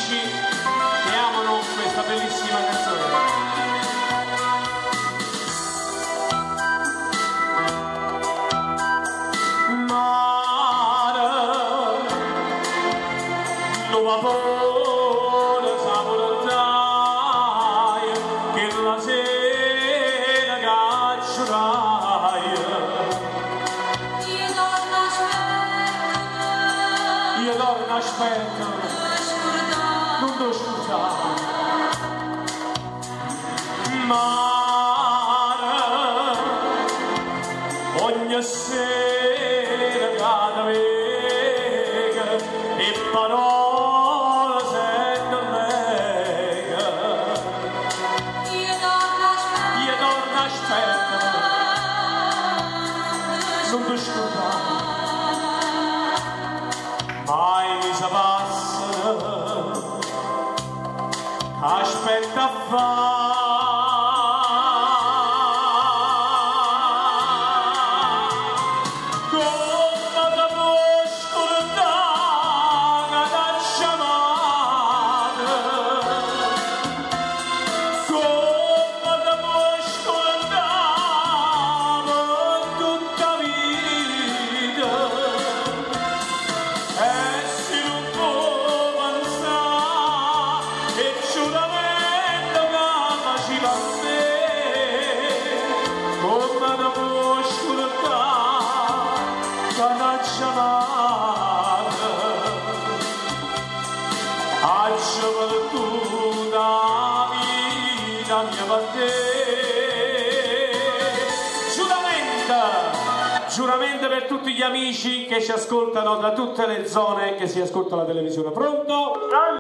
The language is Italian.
amici che amano questa bellissima canzone. Vapore saporerai che la sera caccerai. Io torno aspetta, non ti scordare. Mare, ogni sera cada vega e parole non ti scordare, mai mi sa passa, aspetta a fare, come ti puoi scordare che t'ha chiamato, come ti puoi scordare tutta vita. E se non può pensare che giuramento che faceva a me, come ti puoi scordare che t'ha chiamato, ha gioventù da vita mia per te. Giuramento per tutti gli amici che ci ascoltano da tutte le zone, che si ascolta la televisione. Pronto?